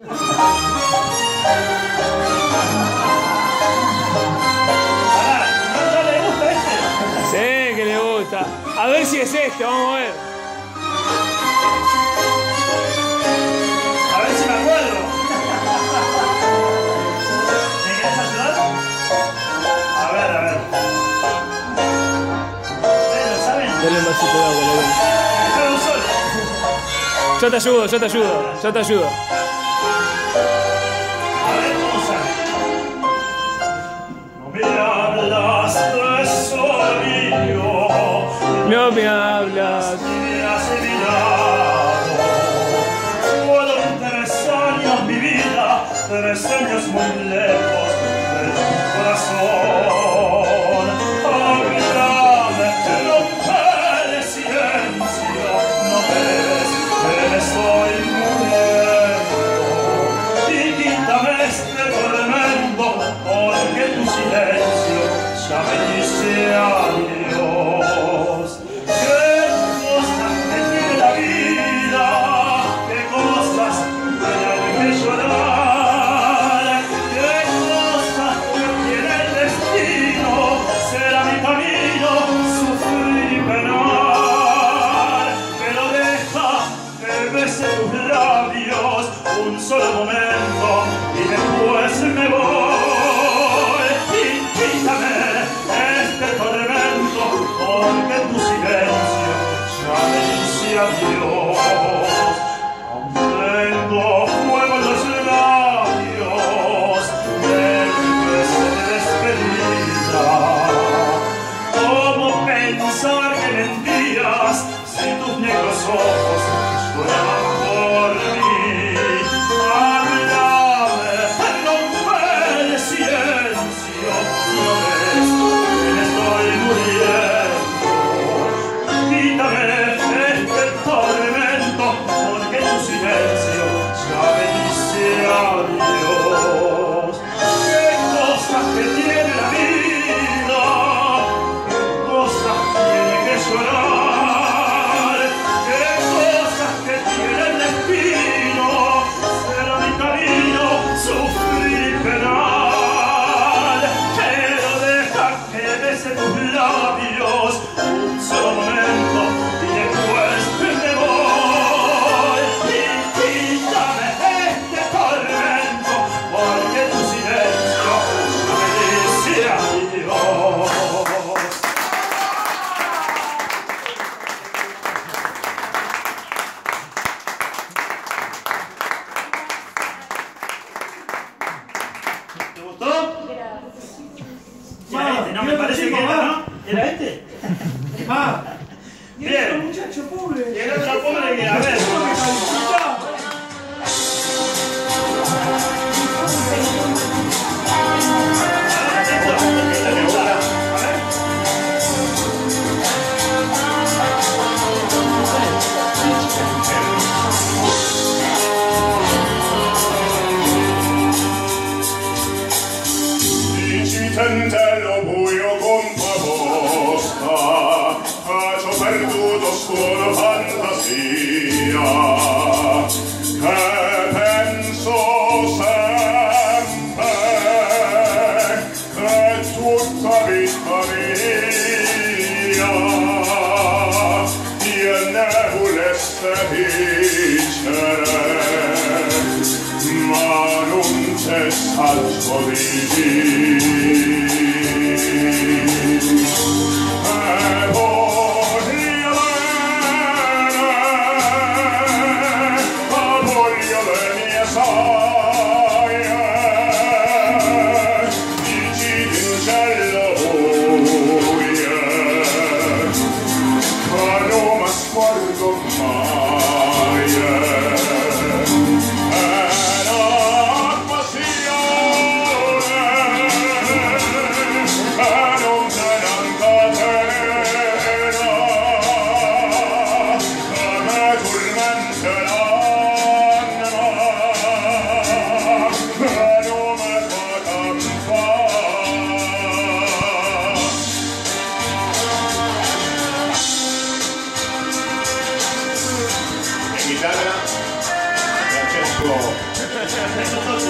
¿No le gusta este? Sí, que le gusta. A ver si es este, vamos a ver. A ver si me acuerdo. ¿Me querés ayudar? A ver. ¿Ustedes lo saben? Dale un vasito de agua, le doy. Me dejaron solo. Yo te ayudo, yo te ayudo, yo te ayudo. A ver cómo sale. No me hablas de solío. No me hablas. Ni me has evitado. Puedo en 3 años mi vida, 3 años muy lejos de tu corazón. Háblame, rompe el silencio. No ves que me estoy muriendo. Y quítame este tormento, porque tu silencio ya me dice adiós. Qué cosas que tiene la vida, qué cosas tiene que llorar, qué cosas que tiene el destino, será mi camino sufrir y penar. Pero deja que bese tus labios un solo momento y después me voy. Y quítame este tormento, porque tu silencio ya me dice adiós. Aún tengo fuego en los labios del beso de despedida. ¿Cómo pensar que mentías si tus negros ojos lloraban por mí? Háblame, rompe el silencio, no ves que me estoy muriendo. Quítame este tormento, porque tu silencio ya me dice adiós. Qué cosas que tiene la vida, qué cosas tiene que llorar, qué cosas que tiene el destino, será mi camino sufrir y penar. Pero deja que bese tus labios un solo momento y después me voy. Y quítame este tormento, porque tu silencio me dice adiós. ¿Te gustó? Era este, no me parece que era, ¿no? ¿Era este? Bien. Muchacho pobre. Y el otro pobre que, a ver. Tentello buio con proposta, faccio perduto solo fantasia, che penso sempre che tutta vita mia io ne volesse vincere, ma non c'è saggio di dire. Voglio le mie saie, dici d'incello buie, ma non mi scordo mai. Eso